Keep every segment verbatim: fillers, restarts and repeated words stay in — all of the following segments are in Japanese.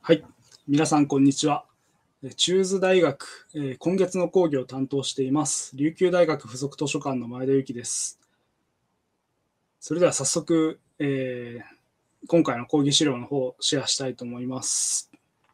はい、皆さんこんにちは。中津大学、えー今月の講義を担当しています、琉球大学附属図書館の前田由紀です。それでは早速、えー今回の講義資料の方をシェアしたいと思います。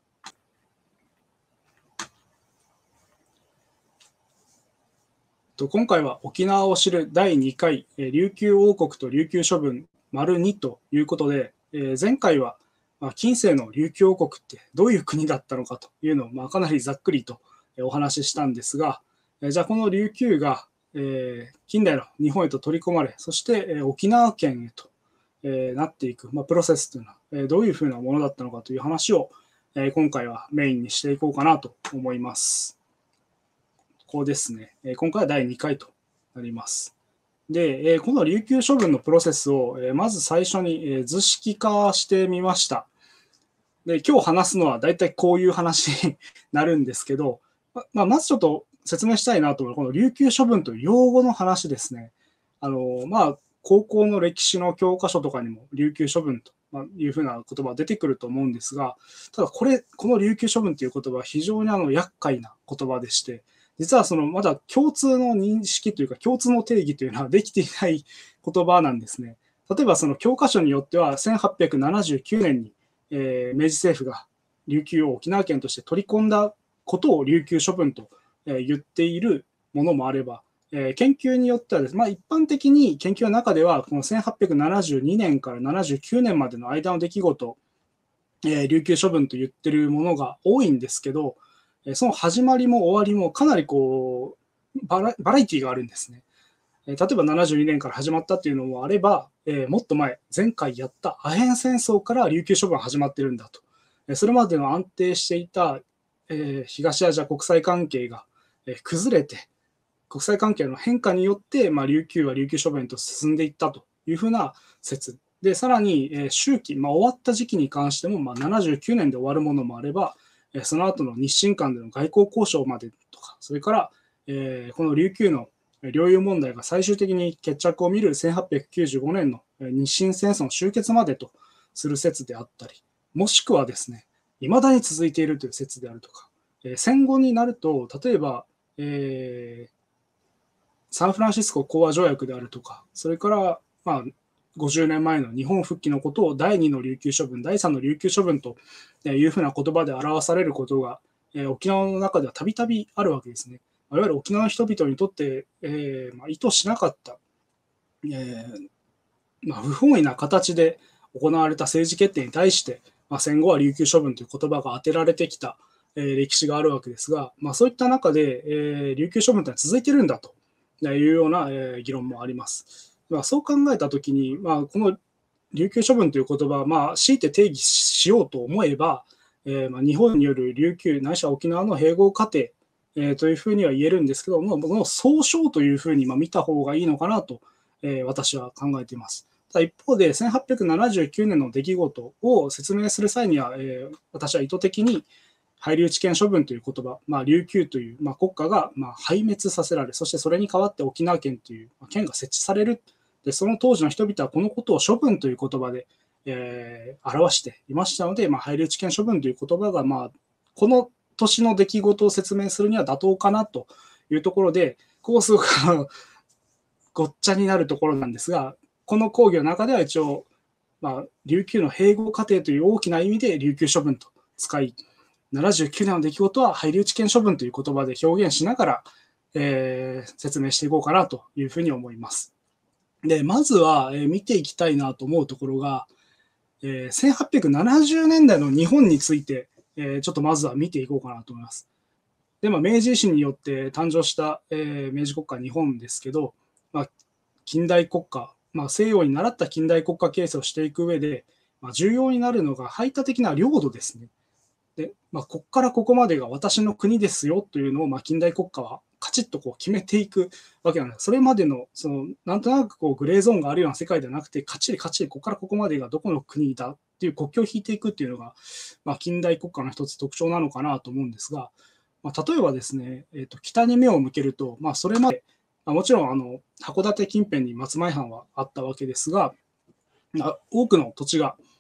と今回は沖縄を知るだいにかい、えー琉球王国と琉球処分 ⑤ ということで、えー前回はまあ、近世の琉球王国ってどういう国だったのかというのを、まあ、かなりざっくりとお話ししたんですが、じゃあこの琉球が、えー近代の日本へと取り込まれ、そして、えー沖縄県へと、えーなっていく、まあ、プロセスというのは、えーどういうふうなものだったのかという話を、えー今回はメインにしていこうかなと思います。こうですね、えー今回はだいにかいとなります。で、えーこの琉球処分のプロセスを、えーまず最初に、えー図式化してみました。で、今日話すのは大体こういう話になるんですけど、まあ、まずちょっと説明したいなと思うこの琉球処分という用語の話ですね。あの、まあ、高校の歴史の教科書とかにも琉球処分というふうな言葉が出てくると思うんですが、ただこれ、この琉球処分という言葉は非常にあの厄介な言葉でして、実はそのまだ共通の認識というか共通の定義というのはできていない言葉なんですね。例えばその教科書によってはせんはっぴゃくななじゅうきゅうねんにえー明治政府が琉球を沖縄県として取り込んだことを琉球処分と、えー言っているものもあれば、えー研究によってはですね、まあ、一般的に研究の中ではこのせんはっぴゃくななじゅうにねんからななじゅうきゅうねんまでの間の出来事、えー琉球処分と言ってるものが多いんですけど、えーその始まりも終わりもかなりこうバラバラエティがあるんですね。例えばななじゅうにねんから始まったっていうのもあれば、えーもっと前、前回やったアヘン戦争から琉球処分が始まってるんだと。それまでの安定していた、えー東アジア国際関係が、えー崩れて、国際関係の変化によって、まあ、琉球は琉球処分と進んでいったというふうな説。で、さらに、えー周期、まあ、終わった時期に関しても、まあ、ななじゅうきゅうねんで終わるものもあれば、えーその後の日清間での外交交渉までとか、それから、えーこの琉球の領有問題が最終的に決着を見るせんはっぴゃくきゅうじゅうごねんの日清戦争の終結までとする説であったり、もしくはですね、未だに続いているという説であるとか、えー戦後になると、例えば、えーサンフランシスコ講和条約であるとか、それから、まあ、ごじゅうねんまえの日本復帰のことをだいにの琉球処分、だいさんの琉球処分というふうな言葉で表されることが、えー沖縄の中ではたびたびあるわけですね。いわゆる沖縄の人々にとって、えーまあ、意図しなかった、えーまあ、不本意な形で行われた政治決定に対して、まあ、戦後は琉球処分という言葉が当てられてきた、えー歴史があるわけですが、まあ、そういった中で、えー琉球処分というのは続いているんだというような、えー議論もあります。まあ、そう考えたときに、まあ、この琉球処分という言葉は、まあ、強いて定義しようと思えば、えーまあ、日本による琉球ないしは沖縄の併合過程、えーというふうには言えるんですけども、もう総称というふうにまあ見た方がいいのかなと、えー私は考えています。ただ一方で、せんはっぴゃくななじゅうきゅうねんの出来事を説明する際には、えー私は意図的に配留地権処分という言葉、まあ、琉球という、まあ、国家がまあ壊滅させられ、そしてそれに代わって沖縄県という県が設置される。で、その当時の人々はこのことを処分という言葉で、えー表していましたので、まあ、配留地権処分という言葉が、まあ、この年の出来事を説明するには妥当かなというところで、ここすごくごっちゃになるところなんですが、この講義の中では一応、まあ、琉球の併合過程という大きな意味で琉球処分と使い、ななじゅうきゅうねんの出来事は配留地権処分という言葉で表現しながら、えー説明していこうかなというふうに思います。で、まずは、えー見ていきたいなと思うところが、えーせんはっぴゃくななじゅうねんだいの日本について、えーちょっとまずは見ていこうかなと思います。で、まあ、明治維新によって誕生した、えー明治国家日本ですけど、まあ、近代国家、まあ、西洋に倣った近代国家形成をしていく上で、まあ、重要になるのが排他的な領土ですね。で、まあ、ここからここまでが私の国ですよというのを、まあ、近代国家はカチッとこう決めていくわけなんです。それまでの、そのなんとなくこうグレーゾーンがあるような世界ではなくて、カチリカチリ、ここからここまでがどこの国だっていう国境を引いていくっていうのが、まあ、近代国家の一つ特徴なのかなと思うんですが、まあ、例えばですね、えー、と北に目を向けると、まあ、それまで、まあ、もちろんあの函館近辺に松前藩はあったわけですが、多くの土地が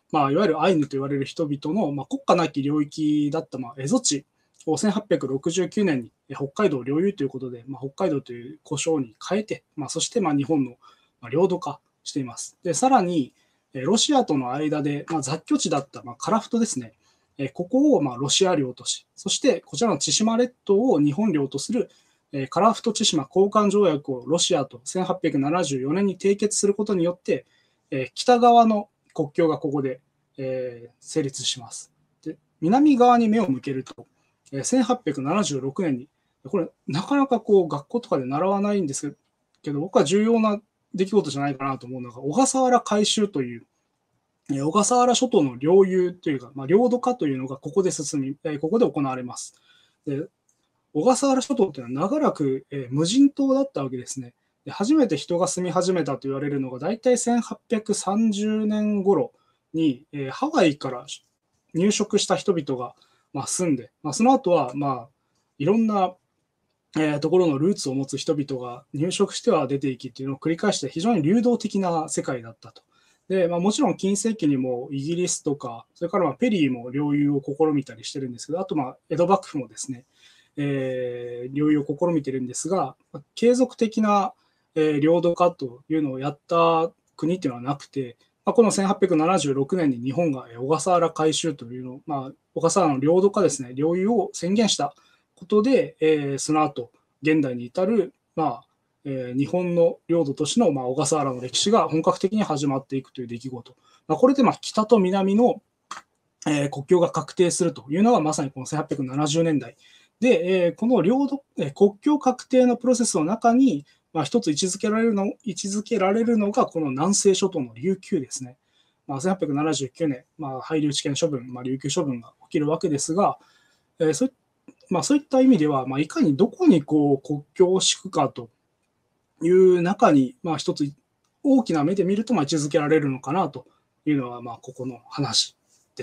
まあ、いわゆるアイヌと言われる人々の、まあ、国家なき領域だった、まあ、蝦夷地をせんはっぴゃくろくじゅうきゅうねんに北海道領有ということで、まあ、北海道という呼称に変えて、まあ、そしてまあ日本の領土化しています。で、さらに、ロシアとの間で、まあ、雑居地だった、まあ、樺太ですね。ここをまあロシア領とし、そしてこちらの千島列島を日本領とする樺太千島交換条約をロシアとせんはっぴゃくななじゅうよねんに締結することによって、北側の国境がここで成立します。で、南側に目を向けると、せんはっぴゃくななじゅうろくねんに、これなかなかこう学校とかで習わないんですけど、僕は重要な出来事じゃないかなと思うのが、小笠原改修という、小笠原諸島の領有というか、まあ、領土化というのがここで進み、ここで行われます。で、小笠原諸島というのは長らく、えー、無人島だったわけですね。で、初めて人が住み始めたと言われるのが、だいたいせんはっぴゃくさんじゅうねん頃に、えー、ハワイから入植した人々が、まあ、住んで、まあ、その後は、まあ、いろんな、えー、ところのルーツを持つ人々が入植しては出ていきというのを繰り返して、非常に流動的な世界だったと。で、まあ、もちろん近世紀にもイギリスとか、それからまあペリーも領有を試みたりしてるんですけど、あとまあ江戸幕府もですね、えー、領有を試みてるんですが、継続的な、えー、領土化というのをやった国っていうのはなくて、まあ、このせんはっぴゃくななじゅうろくねんに日本が小笠原改修というのを、まあ、小笠原の領土化ですね、領有を宣言したことで、えー、その後、現代に至る、まあ、えー、日本の領土としての、まあ、小笠原の歴史が本格的に始まっていくという出来事。まあ、これでまあ北と南の、えー、国境が確定するというのがまさにこのせんはっぴゃくななじゅうねんだい。で、えー、この領土、えー、国境確定のプロセスの中に、まあ、一つ位置づけられるの、位置づけられるのが、この南西諸島の琉球ですね。まあ、せんはっぴゃくななじゅうきゅうねん、まあ、配留地権処分、まあ、琉球処分が起きるわけですが、えーそうまあ、そういった意味では、まあ、いかにどこにこう国境を敷くかという中に、まあ、一つ大きな目で見るとまあ位置づけられるのかなというのは、まあ、ここの話です。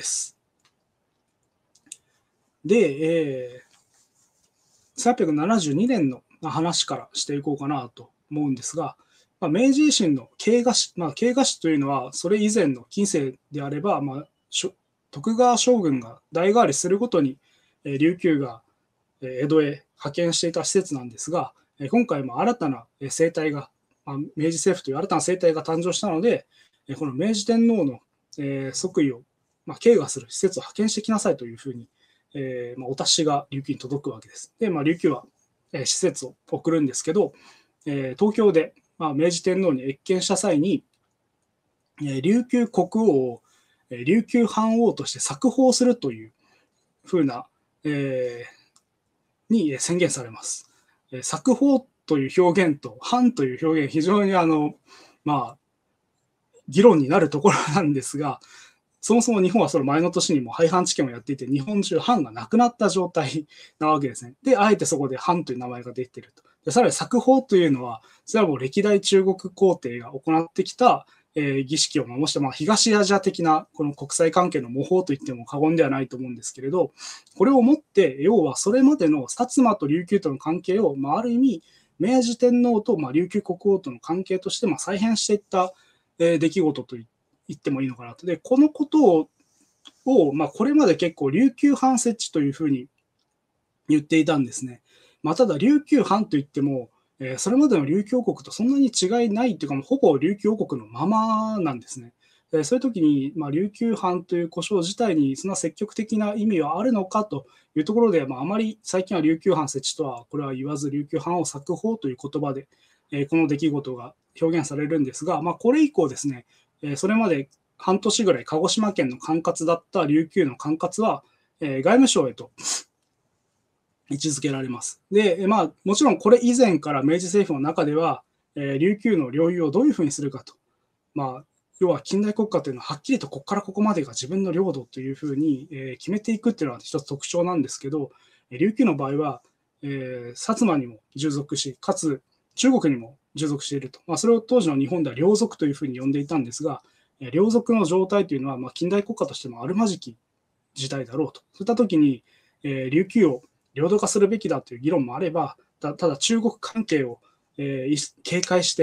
で、えー、せんはっぴゃくななじゅうにねんの話からしていこうかなと思うんですが、まあ、明治維新の慶賀史、まあ、慶賀史というのは、それ以前の近世であれば、まあ、徳川将軍が代替わりするごとに、琉球が江戸へ派遣していた施設なんですが、今回も新たな政体が、まあ、明治政府という新たな政体が誕生したので、この明治天皇の即位を、まあ、慶賀する施設を派遣してきなさいというふうに、えーまあ、お達しが琉球に届くわけです。で、まあ、琉球は、えー、施設を送るんですけど、えー、東京で、まあ、明治天皇に謁見した際に、えー、琉球国王を、えー、琉球藩王として冊封するというふうな、えー、に宣言されます。えー、冊封という表現と藩という表現、非常にあの、まあ、議論になるところなんですが、そもそも日本はその前の年にも廃藩置県をやっていて、日本中藩がなくなった状態なわけですね。で、あえてそこで藩という名前が出ていると。でさらに冊封というのは、それはもう歴代中国皇帝が行ってきた、えー、儀式を模した、まあ、東アジア的なこの国際関係の模倣といっても過言ではないと思うんですけれど、これをもって、要はそれまでの薩摩と琉球との関係を、まあ、ある意味、明治天皇と、まあ、琉球国王との関係として、まあ、再編していった、えー、出来事といって、言ってもいいのかなと。で、このことを、をまあ、これまで結構琉球藩設置というふうに言っていたんですね。まあ、ただ、琉球藩といっても、えー、それまでの琉球王国とそんなに違いないというか、ほぼ琉球王国のままなんですね。えー、そういう時に、まあ、琉球藩という呼称自体にそんな積極的な意味はあるのかというところで、まあ、あまり最近は琉球藩設置とはこれは言わず、琉球藩を冊封という言葉で、えー、この出来事が表現されるんですが、まあ、これ以降ですね、それまで半年ぐらい鹿児島県の管轄だった琉球の管轄は、えー、外務省へと位置づけられます。で、まあ、もちろんこれ以前から明治政府の中では、えー、琉球の領有をどういうふうにするかと。まあ、要は近代国家というのははっきりとここからここまでが自分の領土というふうに、えー、決めていくっていうのは一つ特徴なんですけど、琉球の場合は、えー、薩摩にも従属し、かつ中国にも従属していると。まあ、それを当時の日本では領属というふうに呼んでいたんですが、領属の状態というのは、まあ、近代国家としてもあるまじき事態だろうと。そういったときに、えー、琉球を領土化するべきだという議論もあれば、た, ただ中国関係を、えー、警戒して、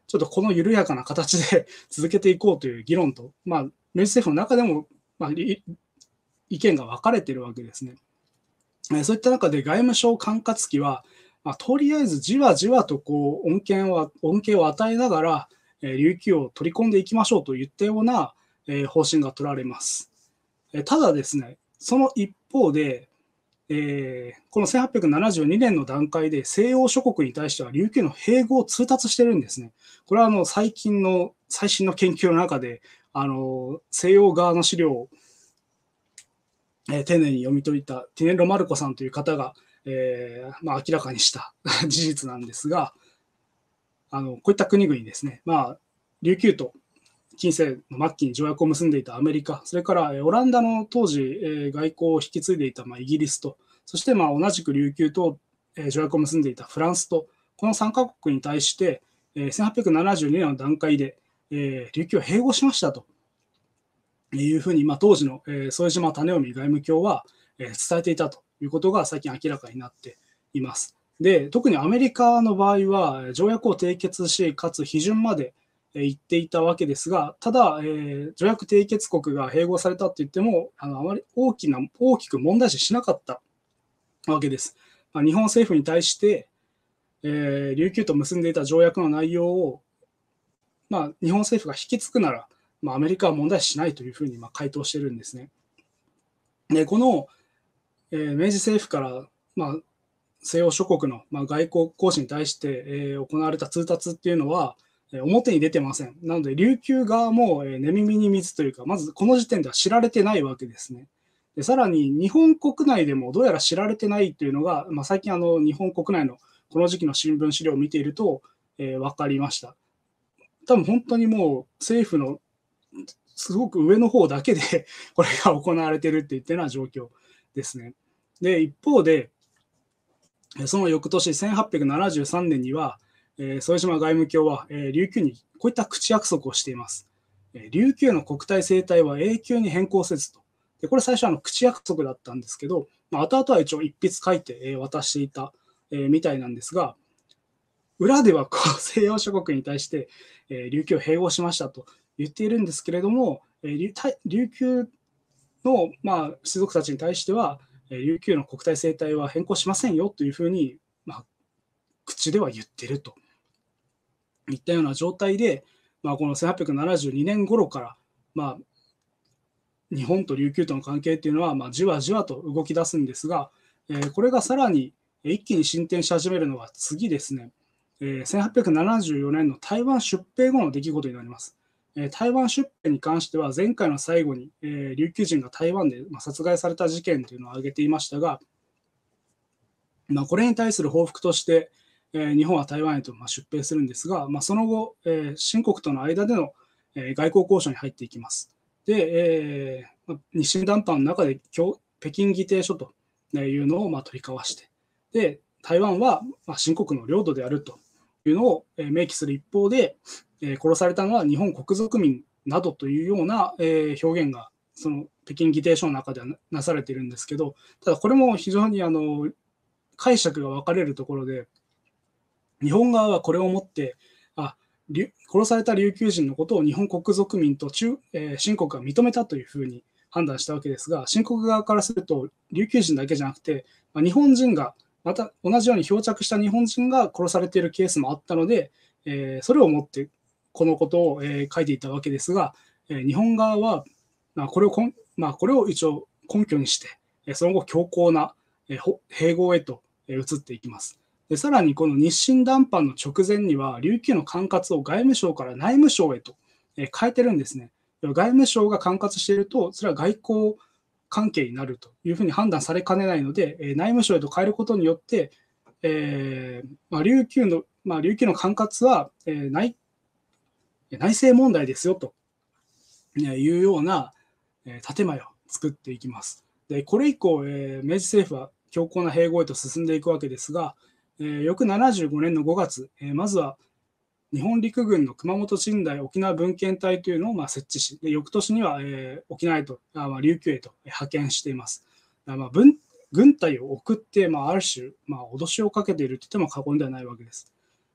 ちょっとこの緩やかな形で続けていこうという議論と、まあ、明治政府の中でも、まあ、意見が分かれているわけですね。そういった中で外務省管轄機は、まあ、とりあえずじわじわとこう恩恵を恩恵を与えながら、えー、琉球を取り込んでいきましょうといったような、えー、方針が取られます。えー、ただですね、その一方で、えー、このせんはっぴゃくななじゅうにねんの段階で西洋諸国に対しては琉球の併合を通達してるんですね。これはあの最近の最新の研究の中であの西洋側の資料を、えー、丁寧に読み解いたティネロ・マルコさんという方が、えーまあ、明らかにした事実なんですが、あのこういった国々ですね、まあ、琉球と近世の末期に条約を結んでいたアメリカ、それからオランダの当時、えー、外交を引き継いでいた、まあ、イギリスと、そしてまあ同じく琉球と、えー、条約を結んでいたフランスと、このさんカ国に対して、えー、せんはっぴゃくななじゅうにねんの段階で、えー、琉球を併合しましたというふうに、まあ、当時の、えー、副島種臣外務卿は、えー、伝えていたということが最近明らかになっています。で、特にアメリカの場合は、条約を締結し、かつ批准まで言っていたわけですが、ただ、えー、条約締結国が併合されたといっても、あのあまり大きな大きく問題視しなかったわけです。まあ、日本政府に対して、えー、琉球と結んでいた条約の内容を、まあ、日本政府が引き継ぐなら、まあ、アメリカは問題視しないというふうにまあ回答しているんですね。で、この、えー、明治政府から、まあ、西洋諸国の、まあ、外交行使に対して、えー、行われた通達っていうのは、表に出てません。なので、琉球側も寝耳に水というか、まずこの時点では知られてないわけですね。でさらに、日本国内でもどうやら知られてないというのが、まあ、最近あの、日本国内のこの時期の新聞資料を見ていると、えー、分かりました。多分本当にもう政府のすごく上の方だけでこれが行われているっていったような状況ですね。で、一方で、その翌年、せんはっぴゃくななじゅうさんねんには、えー、副島外務卿は、えー、琉球にこういった口約束をしています。えー、琉球の国体政体は永久に変更せずと。でこれ最初はあの口約束だったんですけど、まあ、後々は一応一筆書いて、えー、渡していた、えー、みたいなんですが、裏ではこう西洋諸国に対して、えー、琉球を併合しましたと言っているんですけれども、えー、琉球の、まあ、士族たちに対しては、琉球の国体政体は変更しませんよというふうに、まあ、口では言っているといったような状態で、まあ、このせんはっぴゃくななじゅうにねん頃から、まあ、日本と琉球との関係というのは、まあ、じわじわと動き出すんですが、えー、これがさらに一気に進展し始めるのは次ですね、えー、せんはっぴゃくななじゅうよねんの台湾出兵後の出来事になります。えー、台湾出兵に関しては、前回の最後に、えー、琉球人が台湾で、まあ、殺害された事件というのを挙げていましたが、まあ、これに対する報復として、えー、日本は台湾へとまあ出兵するんですが、まあ、その後、えー、新国との間での、えー、外交交渉に入っていきます。で、えー、日清談判の中で北京議定書というのをまあ取り交わして、で台湾はまあ新国の領土であるというのを明記する一方で、えー、殺されたのは日本国族民などというような、えー、表現がその北京議定書の中ではなされているんですけど、ただこれも非常にあの解釈が分かれるところで、日本側はこれをもって、あ殺された琉球人のことを日本国族民と中、えー、新国が認めたというふうに判断したわけですが、新国側からすると、琉球人だけじゃなくて、まあ、日本人が、また同じように漂着した日本人が殺されているケースもあったので、えー、それをもってこのことを、えー、書いていたわけですが、えー、日本側は、まあ、これをこん、まあ、これを一応根拠にして、えー、その後強硬な、えー、併合へと移っていきます。でさらにこの日清談判の直前には、琉球の管轄を外務省から内務省へと変えてるんですね。外務省が管轄していると、それは外交関係になるというふうに判断されかねないので、内務省へと変えることによって、えーまあ、琉球の、まあ、琉球の管轄は、えー、内内政問題ですよというような、えー、建前を作っていきます。でこれ以降、えー、明治政府は強硬な併合へと進んでいくわけですが、えー、翌ななじゅうごねんのごがつ、えー、まずは日本陸軍の熊本鎮大沖縄分遣隊というのをまあ設置し、で翌年には、えー、沖縄へとあ、まあ、琉球へと派遣しています。まあ、分軍隊を送って、まあ、ある種、まあ、脅しをかけていると言っても過言ではないわけです。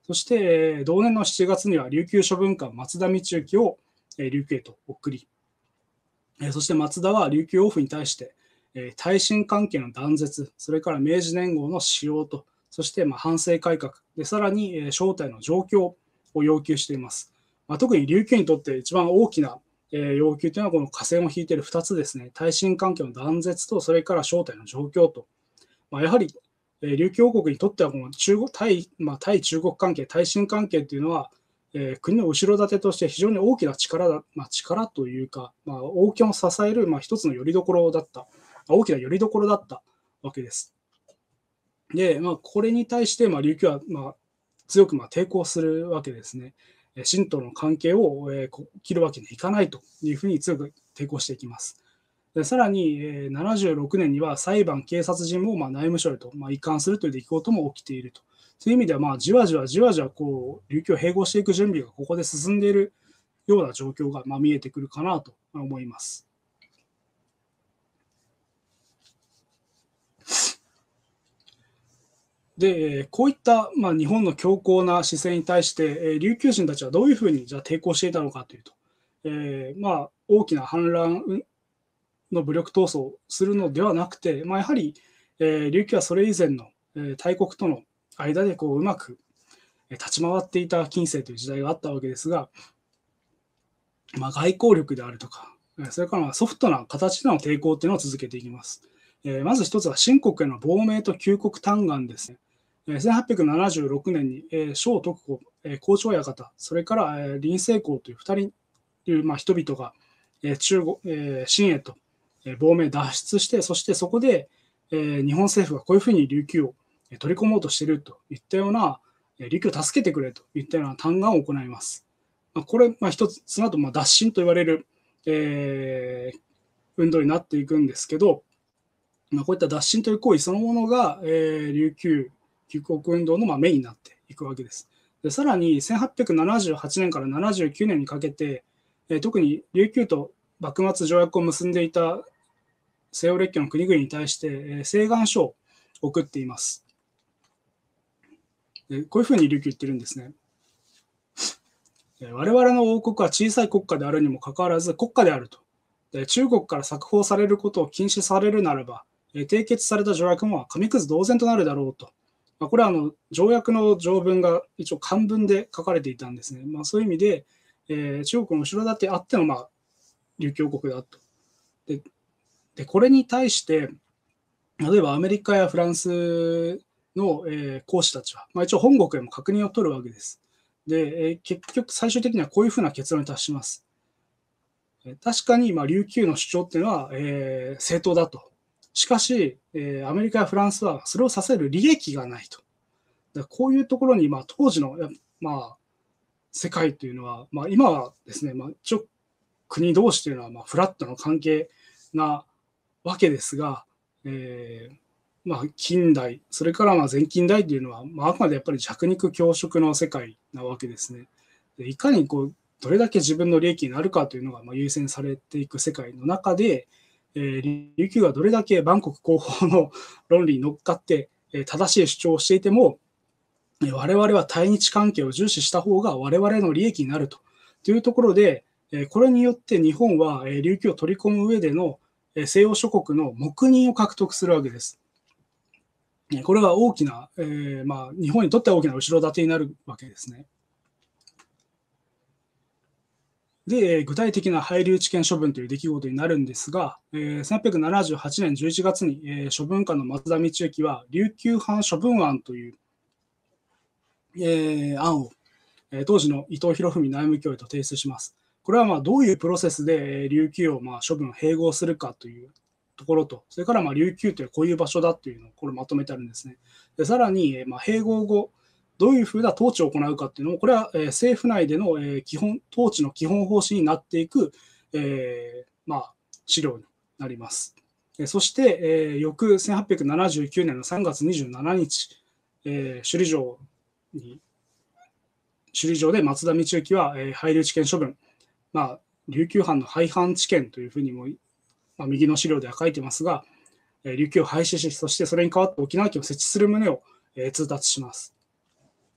そして、えー同年のしちがつには琉球処分官松田道行を、えー琉球へと送り、えーそして松田は琉球王府に対して、えー耐震関係の断絶、それから明治年号の使用と、そしてまあ反省改革で、さらに、えー正体の状況を要求しています。まあ、特に琉球にとって一番大きな、えー要求というのは、この下線を引いているふたつですね、耐震関係の断絶と、それから正体の状況と、まあ、やはり、えー琉球王国にとってはこの中国対、まあ、対中国関係、対新関係というのは、えー国の後ろ盾として非常に大きな力だ、まあ、力というか、まあ、王権を支える、まあ、一つの拠り所だった、大きな拠り所だったわけです。で、まあ、これに対して、まあ、琉球は、まあ、強くまあ抵抗するわけですね。神道の関係を、えー切るわけにはいかないというふうに強く抵抗していきます。でさらに、えーななじゅうろくねんには裁判、警察陣もまあ内務省へとまあ移管するという出来事も起きていると。そういう意味では、まあ、じわじわじわじわこう琉球を併合していく準備がここで進んでいるような状況がまあ見えてくるかなと思います。で、こういった、まあ、日本の強硬な姿勢に対して、えー琉球人たちはどういうふうにじゃあ抵抗していたのかというと、えーまあ、大きな反乱の武力闘争をするのではなくて、まあ、やはり、えー琉球はそれ以前の、えー大国との間でこううまく立ち回っていた近世という時代があったわけですが、まあ、外交力であるとか、それからまあソフトな形での抵抗というのを続けていきます。えーまず一つは新国への亡命と救国嘆願ですね。えーせんはっぴゃくななじゅうろくねんに、えー、小徳子、えー、校長館、それから、えー、林成公というふたりという、まあ、人々が、えー、中国、えー、清へと、えー亡命脱出して、そしてそこで、えー日本政府がこういうふうに琉球を取り込もうとしているといったような、えー琉球を助けてくれといったような嘆願を行います。まあ、これ、まあ、一つ、その後、まあ、脱進と言われる、えー運動になっていくんですけど、まあ、こういった脱進という行為そのものが、えー琉球救国運動のまあメインになっていくわけです。でさらにせんはっぴゃくななじゅうはちねんからななじゅうきゅうねんにかけて、えー特に琉球と幕末条約を結んでいた西洋列強の国々に対して、えー請願書を送っています。でこういうふうに琉球言ってるんですね。我々の王国は小さい国家であるにもかかわらず国家であると。で中国から冊封されることを禁止されるならば、締結された条約も紙くず同然となるだろうと。まあ、これはあの条約の条文が一応漢文で書かれていたんですね。まあ、そういう意味で、えー中国の後ろ盾あっての、まあ、琉球王国だと。でで、これに対して、例えばアメリカやフランスの、えー、公使たちは、まあ、一応本国へも確認を取るわけです。で、えー結局最終的にはこういうふうな結論に達します。確かに、まあ、琉球の主張っていうのは、えー正当だと。しかし、えーアメリカやフランスはそれをさせる利益がないと。だこういうところに、まあ、当時の、まあ、世界というのは、まあ、今はですね、まあ、一応国同士というのは、まあ、フラットの関係なわけですが、えーまあ、近代、それからまあ前近代というのは、まあ、あくまでやっぱり弱肉強食の世界なわけですね。でいかにこうどれだけ自分の利益になるかというのがまあ優先されていく世界の中で、えー琉球がどれだけ万国広報の論理に乗っかって、えー正しい主張をしていても、えー我々は対日関係を重視した方が我々の利益になるとというところで、えーこれによって日本は、えー琉球を取り込む上での、えー西洋諸国の黙認を獲得するわけです。これは大きな、えーまあ、日本にとっては大きな後ろ盾になるわけですね。で、具体的な配留置権処分という出来事になるんですが、えーせんはっぴゃくななじゅうはちねんじゅういちがつに、えー処分官の松田道行は、琉球藩処分案という、えー案を、えー当時の伊藤博文内務卿へと提出します。これはまあどういうプロセスでえー琉球をまあ処分を併合するかというところと、それからまあ琉球というこういう場所だというのをこれまとめてあるんですね。でさらに、えーまあ併合後、どういうふうな統治を行うかっていうのも、これは、えー政府内での、えー基本統治の基本方針になっていく、えーまあ、資料になります。えーそして、えー翌せんはっぴゃくななじゅうきゅうねんのさんがつにじゅうしちにち、えー首里城に首里城で松田道行は、えー配留置権処分、まあ、琉球藩の廃藩置権というふうにも、まあ、右の資料では書いてますが、えー琉球を廃止し、そしてそれに代わって沖縄県を設置する旨を、えー通達します。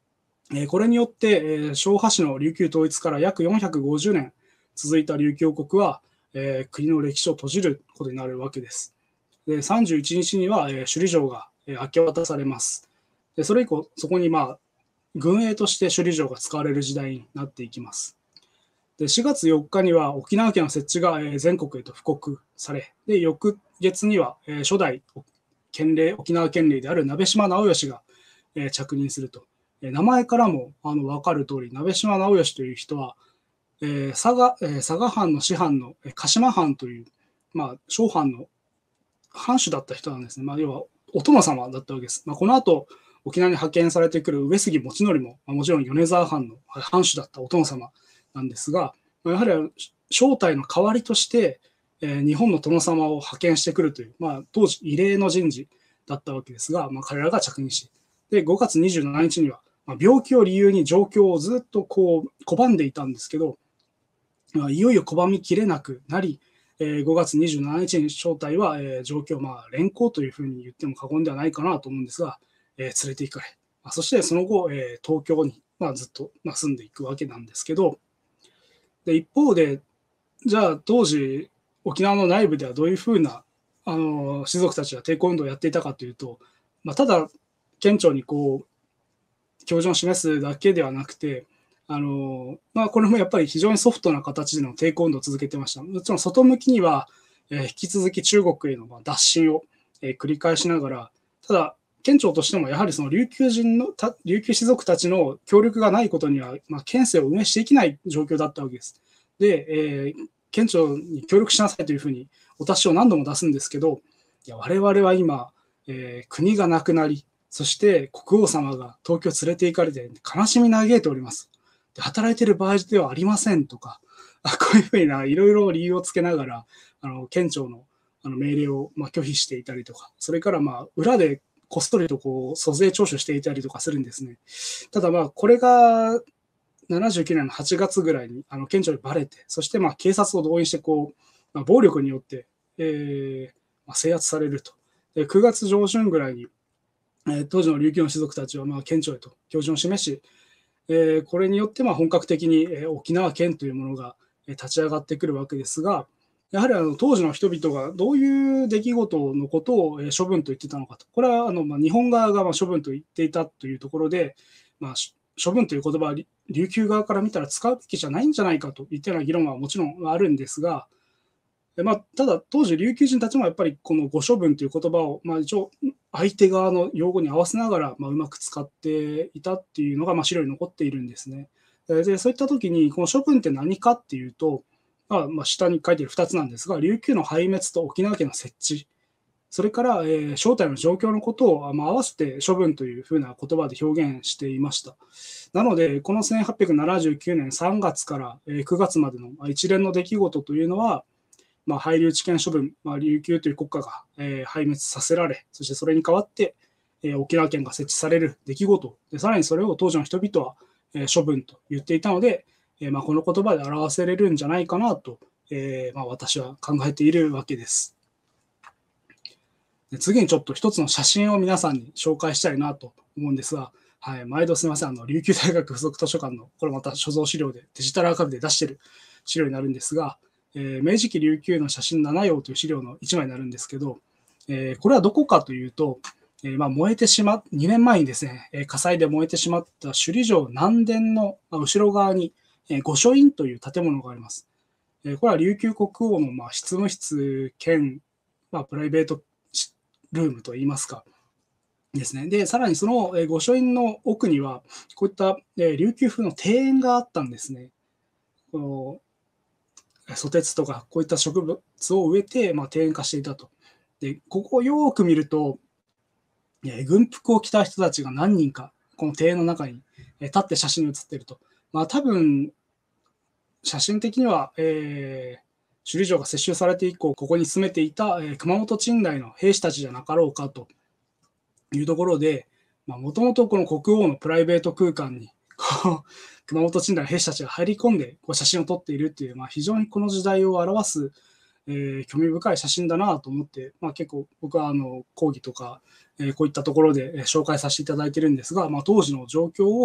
えーこれによって、えー昭和史の琉球統一から約よんひゃくごじゅうねん続いた琉球王国は、えー国の歴史を閉じることになるわけです。でさんじゅういちにちには、えー首里城が、えー明け渡されます。でそれ以降、そこに、まあ、軍営として首里城が使われる時代になっていきます。でしがつよっかには沖縄県の設置が、えー全国へと布告され、で翌月には、えー初代県令沖縄県令である鍋島直義が、えー着任すると。えー名前からもあの分かる通り、鍋島直義という人は、えー佐賀えー佐賀藩の師範のえー鹿島藩という、まあ、小藩の藩主だった人なんですね。まあ、要はお殿様だったわけです。まあ、この後沖縄に派遣されてくる上杉茂則も、まあ、もちろん米沢藩の藩主だったお殿様なんですが、やはり正体の代わりとして、えー日本の殿様を派遣してくるという、まあ、当時異例の人事だったわけですが、まあ、彼らが着任し、でごがつにじゅうしちにちには、まあ、病気を理由に状況をずっとこう拒んでいたんですけど、まあ、いよいよ拒みきれなくなり、えーごがつにじゅうしちにちに正体は、えー状況、まあ、連行というふうに言っても過言ではないかなと思うんですが、えー連れて行かれ、まあ、そしてその後、えー東京に、まあ、ずっと、まあ、住んでいくわけなんですけど、で一方で、じゃあ当時、沖縄の内部ではどういうふうなあの士族たちが抵抗運動をやっていたかというと、まあ、ただ顕著にこう教授を示すだけではなくて、あのまあ、これもやっぱり非常にソフトな形での抵抗運動を続けてました。もちろん外向きには、えー引き続き中国へのまあ脱進を、えー繰り返しながら、ただ、県庁としてもやはりその琉球人のた琉球士族たちの協力がないことには、まあ、県政を運営していけない状況だったわけです。で、えー県庁に協力しなさいというふうにお達しを何度も出すんですけど、いや我々は今、えー国がなくなり、そして国王様が東京連れて行かれて悲しみ嘆いております。で働いている場合ではありませんとか、あこういうふうないろいろ理由をつけながら、あの県庁のあの命令をまあ拒否していたりとか、それからまあ裏でこっそりとこう租税徴収していたりとかするんですね。ただまあこれがななじゅうきゅうねんのはちがつぐらいにあの県庁にバレて、そしてまあ警察を動員してこう、まあ、暴力によって、えーまあ、制圧されると。でくがつ上旬ぐらいに、えー当時の琉球の士族たちはまあ県庁へと標準を示し、えーこれによってまあ本格的にえー沖縄県というものがえー立ち上がってくるわけですが、やはりあの当時の人々がどういう出来事のことをえー処分と言っていたのかと、これはあのまあ日本側がまあ処分と言っていたというところで、まあ、し処分という言葉はり琉球側から見たら使うべきじゃないんじゃないかといったような議論はもちろんあるんですが、えまあ、ただ当時琉球人たちもやっぱりこの誤処分という言葉を、まあ、一応相手側の用語に合わせながら、まあ、うまく使っていたっていうのが、まあ、資料に残っているんですね。えでそういった時にこの処分って何かっていうと、まあ、まあ下に書いているふたつなんですが、琉球の壊滅と沖縄県の設置、それから、えー正体の状況のことを、まあ、合わせて処分というふうな言葉で表現していました。なので、このせんはっぴゃくななじゅうきゅうねんさんがつからえーくがつまでのまあ一連の出来事というのは、まあ、配留地権処分、まあ、琉球という国家が、えー壊滅させられ、そしてそれに代わって、えー沖縄県が設置される出来事で、さらにそれを当時の人々は、えー処分と言っていたので、えーまあ、この言葉で表せれるんじゃないかなと、えーまあ、私は考えているわけです。で次にちょっと一つの写真を皆さんに紹介したいなと思うんですが、はい、毎度すみません、あの琉球大学附属図書館の、これまた所蔵資料で、デジタルアーカイブで出している資料になるんですが、えー明治期琉球の写真ななようという資料のいちまいになるんですけど、えーこれはどこかというと、えーまあ、燃えてしまっ、にねんまえにですね、えー火災で燃えてしまった首里城南殿のまあ後ろ側に、えー御所院という建物があります。えーこれは琉球国王のまあ執務室兼、まあ、プライベートルームといいますか、ですね。で、さらにその、えー御書院の奥には、こういった、えー琉球風の庭園があったんですね。このソテツとか、こういった植物を植えて、まあ、庭園化していたと。で、ここをよく見ると、えー軍服を着た人たちが何人か、この庭園の中に、えー立って写真に写っていると。まあ、多分、写真的には、えー首里城が接収されて以降、ここに住めていた、えー熊本鎮内の兵士たちじゃなかろうかというところで、もともとこの国王のプライベート空間に、こう熊本鎮内の兵士たちが入り込んでこう写真を撮っているっていう、まあ、非常にこの時代を表す、えー興味深い写真だなと思って、まあ、結構僕はあの講義とか、えーこういったところで紹介させていただいているんですが、まあ、当時の状況を、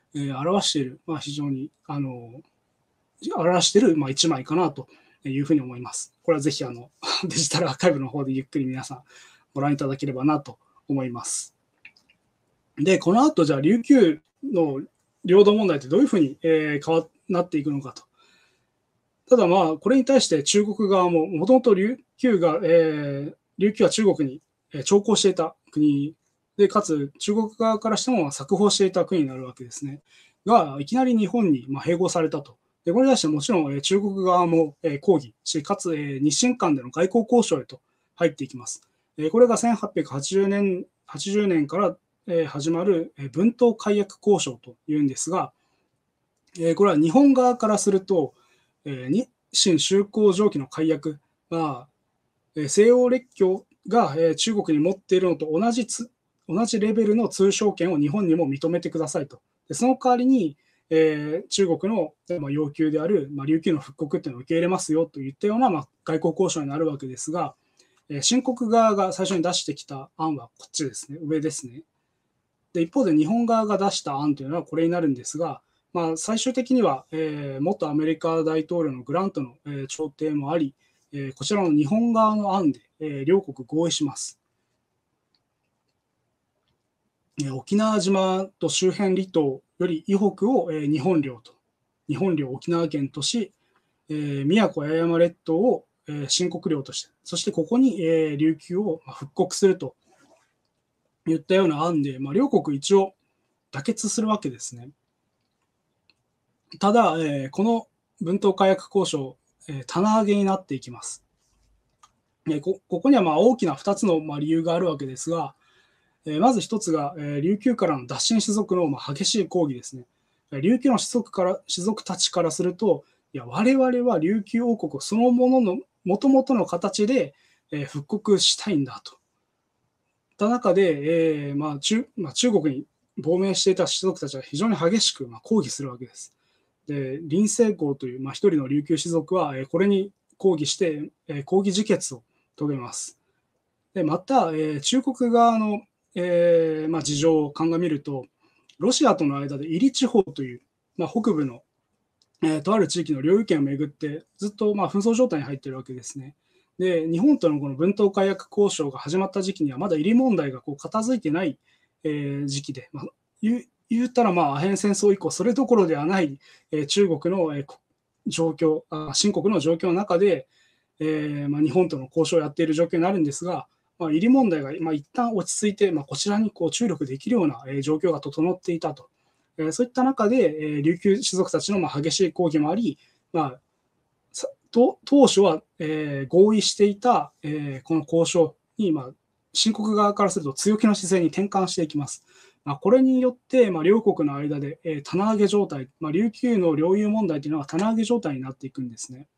えー表している、まあ、非常にあの表している、まあ、一枚かなというふうに思います。これはぜひあのデジタルアーカイブの方でゆっくり皆さんご覧いただければなと思います。で、この後、じゃあ、琉球の領土問題ってどういうふうに、えー変わなっていくのかと。ただ、まあ、これに対して中国側も、もともと琉球が、えー琉球は中国にえー徴工していた国で、かつ中国側からしても作法していた国になるわけですね。が、いきなり日本にまあ併合されたと。で、これに対してもちろんえー中国側もえー抗議し、かつえー日清間での外交交渉へと入っていきます。えーこれがせんはっぴゃくはちじゅうねん、はちじゅうねんからえー始まるえー文東解約交渉というんですが、えーこれは日本側からすると、えー日清修好条記の解約は、えー西洋列強が、えー中国に持っているのと同じつ同じレベルの通商権を日本にも認めてくださいと。でその代わりに、えー中国の、まあ、要求である、まあ、琉球の復刻っていうのを受け入れますよといったような、まあ、外交交渉になるわけですが、えー新国側が最初に出してきた案はこっちですね、上ですね。で一方で日本側が出した案というのはこれになるんですが、まあ、最終的には、えー元アメリカ大統領のグラントの、えー調停もあり、えーこちらの日本側の案で、えー両国合意します。えー沖縄島と周辺離島より以北を、えー日本領と、日本領沖縄県とし、えー宮古八重山列島を、えー新国領として、そしてここに、えー琉球をまあ復刻するといったような案で、まあ、両国一応妥結するわけですね。ただ、えーこの文東解約交渉、えー棚上げになっていきます。えーこここにはまあ大きなふたつのまあ理由があるわけですが、えーまず一つが、えー琉球からの脱進士族のまあ激しい抗議ですね。琉球の士族から士族たちからすると、いや我々は琉球王国そのもののもともとの形で、えー復刻したいんだと。た中で、えーまあ中まあ、中国に亡命していた士族たちは非常に激しくまあ抗議するわけです。で林清光というまあ一人の琉球士族は、えーこれに抗議して、えー抗議自決を遂げます。でまた、えー中国側の、えーまあ、事情を鑑みると、ロシアとの間でイリ地方という、まあ、北部の、えーとある地域の領有権をめぐってずっとまあ紛争状態に入っているわけですね。で日本とのこの文東解約交渉が始まった時期にはまだ入り問題がこう片付いてない、えー時期で、まあ、言う言ったらまあアヘン戦争以降それどころではない、えー中国の、えー状況あ新国の状況の中で、えーまあ、日本との交渉をやっている状況になるんですが、まあ、入り問題が、まあ、一旦落ち着いて、まあ、こちらにこう注力できるような、えー状況が整っていたと、えーそういった中で、えー琉球士族たちのまあ激しい抗議もあり、まあ、と当初は、えー合意していた、えーこの交渉に、まあ、新国側からすると強気の姿勢に転換していきます。まあ、これによって、まあ、両国の間で、えー棚上げ状態、まあ、琉球の領有問題というのは棚上げ状態になっていくんですね。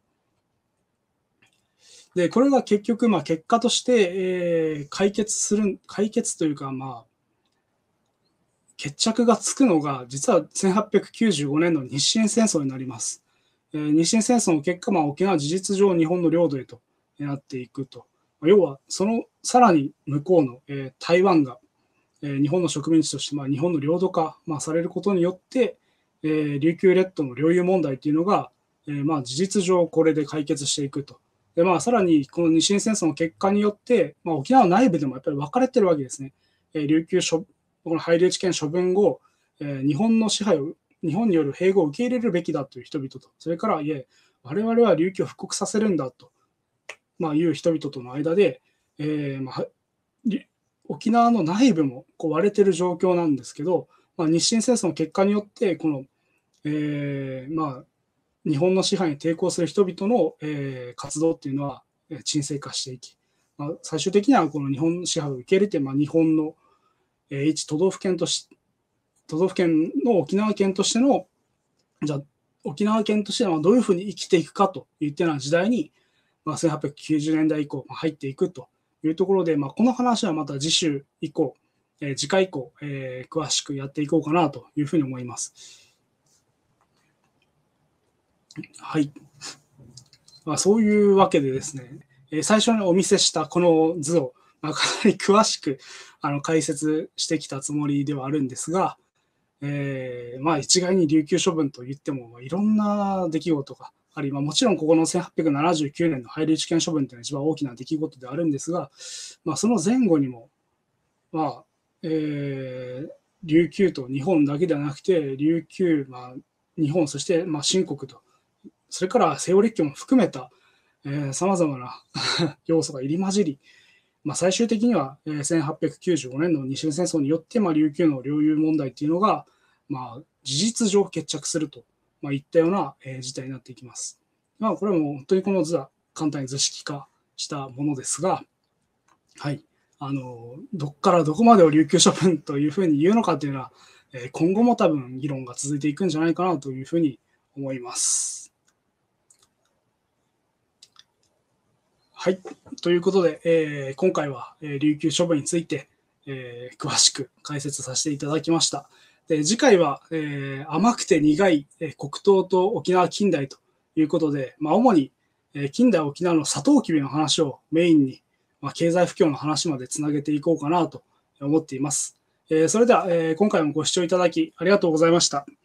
で、これが結局、まあ、結果として、えー解決する、解決というか、まあ、決着がつくのが、実はせんはっぴゃくきゅうじゅうごねんの日清戦争になります。えー日清戦争の結果、まあ、沖縄は事実上日本の領土へとなっていくと。要は、そのさらに向こうの、えー台湾が、えー日本の植民地として、まあ、日本の領土化、まあ、されることによって、えー琉球列島の領有問題というのが、えーまあ、事実上これで解決していくと。でまあ、さらにこの日清戦争の結果によって、まあ、沖縄内部でもやっぱり分かれてるわけですね。えー琉球処この配留地権処分後、えー日本の支配を日本による併合を受け入れるべきだという人々と、それからいえ我々は琉球を復刻させるんだと、まあ、いう人々との間で、えーまあ、沖縄の内部もこう割れてる状況なんですけど、まあ、日清戦争の結果によってこの、えーまあ、日本の支配に抵抗する人々の、えー活動っていうのはえー沈静化していき、まあ、最終的にはこの日本支配を受け入れて、まあ、日本の、えー一都道府県とし都道府県の沖縄県としてのじゃあ沖縄県としてはどういうふうに生きていくかといったような時代に、まあ、せんはっぴゃくきゅうじゅうねんだい以降入っていくというところで、まあ、この話はまた次週以降、えー次回以降、えー詳しくやっていこうかなというふうに思います。はい。まあ、そういうわけでですね、えー最初にお見せしたこの図を、まあ、かなり詳しくあの解説してきたつもりではあるんですが、 えーまあ、一概に琉球処分といっても、まあ、いろんな出来事があり、まあ、もちろんここのせんはっぴゃくななじゅうきゅうねんの配留地権処分というのは一番大きな出来事であるんですが、まあ、その前後にも、まあえー、琉球と日本だけではなくて、琉球、まあ、日本、そしてまあ清国と、それから西洋列強も含めたさまざまな要素が入り混じり、まあ、最終的には、えー、せんはっぴゃくきゅうじゅうごねんの日露戦争によって、まあ、琉球の領有問題というのが、まあ、事実上決着すると、まあ、いったような、えー、事態になっていきます。まあ、これはもう本当にこの図は簡単に図式化したものですが、はい、あのどこからどこまでを琉球処分というふうに言うのかというのは、えー、今後も多分議論が続いていくんじゃないかなというふうに思います。はい。ということで、えー、今回は、えー、琉球処分について、えー、詳しく解説させていただきました。で次回は、えー、甘くて苦い、えー、黒糖と沖縄近代ということで、まあ、主に、えー、近代沖縄のサトウキビの話をメインに、まあ、経済不況の話までつなげていこうかなと思っています。えー、それでは、えー、今回もご視聴いただきありがとうございました。